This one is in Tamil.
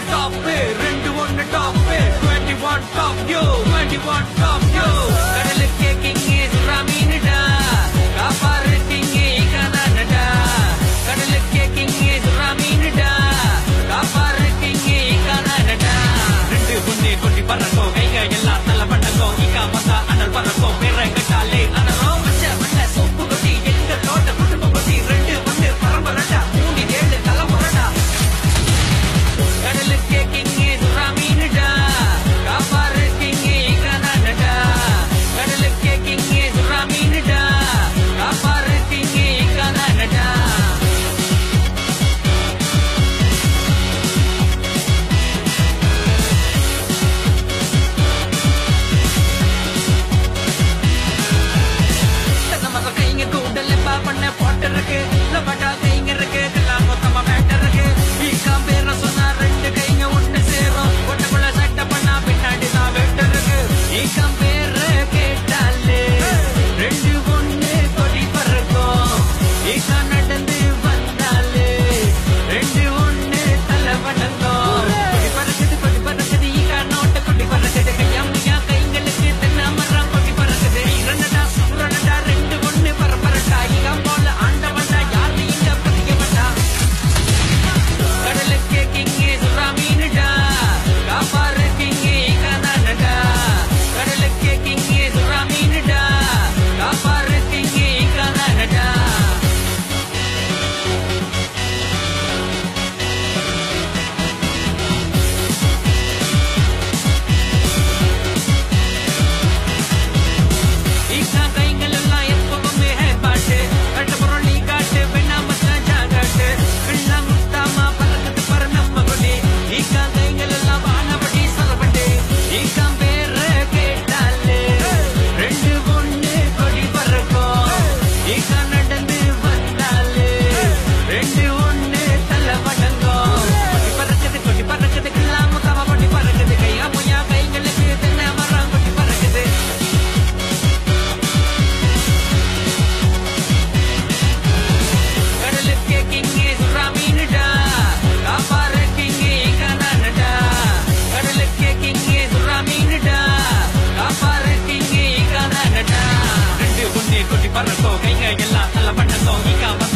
top, 2 top, 21 top, yo, 21 top, yo. கடலுக்கே king சுறாமீனுடா, காப்பாரு king கனானடா. கடலுக்கே king சுறாமீனுடா, காப்பாரு king கனானடா. 2 1 கொட்டி பறக்கும், கைங்க எல்லாம் தலை பண்ணக்கும். இக்கா மசா அனல் பறக்கும், பேரை கட்டாலே அனரும். மச்ச மண்ண சோப்பு கொட்டி, எங்களோட குடும்ப கொட்டி. 2 1 பரம்பரடா, 3 7 தலைமுறடா. கடலுக்கே king சுறாமீனுடா, காப்பாரு king கனானடா. கடலுக்கே king சுறாமீனுடா, காப்பாரு king கனானடா. நம்ம கைங்க கூடல பண்ண போட்டு இருக்கு, லபடா கைங்க இருக்கு, எல்லாம் மொத்தமா மேட்டர் இருக்கு. ஈக்காம் பேர சொன்னா 2 கைங்க ஒண்ணு சேரும், ஒட்டுக்குள்ள சட்டை பண்ணா பின்னாடி தான் வெட்டு இருக்கு. ஈக்காம் பேர கேட்டாலே 2 1 கொடி பறக்கும். ஈக்கா நடந்து வந்தாலே 2 1 தலை வணங்கும். கொடி பறக்குது ஈக்கா நோட்ட கொடி பறக்குது. கையா முயா கைங்களுக்கு தென்ன மரம் கொடி பறக்குது. இரண்டா சுரண்டா 2 1 பரபரட்டா. ஈக்கா போல ஆண்டவன்டா, யாரு இங்க பதிக்க மாட்டா. கடலுக்கே king சுறாமீனுடா, காப்பாரு king கனானடா. கடலுக்கே king சுறாமீனுடா, காப்பாரு king கனானடா. Ikat கைங்கள் எல்லாம் எப்பவுமே பாட்டு, கட்டப்புறம் நீ காட்டு, வெண்ணாமத்தான் ஜாகாட்டு. வெள்ளம் முத்தாமா பறக்குது பர நம்ம கொடி. ஈக்கா கைங்கள் எல்லாம் வானபடி சொல்லப்பட்டு. ஈக்கா பேர கேட்டாலே 2 1 கொடி பறக்கும். ஈக்கா நடந்து வந்தாலே 2 1 தலை வணங்கும். கொடி பறக்குது எல்லாம் முத்தாமா கொடி பறக்குது. கையா முயா கைங்களுக்கு தென்னை மரம் கொடி பறக்குது. கடலுக்கே king சுறாமீனுடா, காப்பாரு king கனானடா. கடலுக்கே king சுறாமீனுடா, காப்பாரு king கனானடா. 2 1 கொட்டி பறக்கும், கைங்க எல்லாம் தலை பண்ணக்கும். ஈக்கா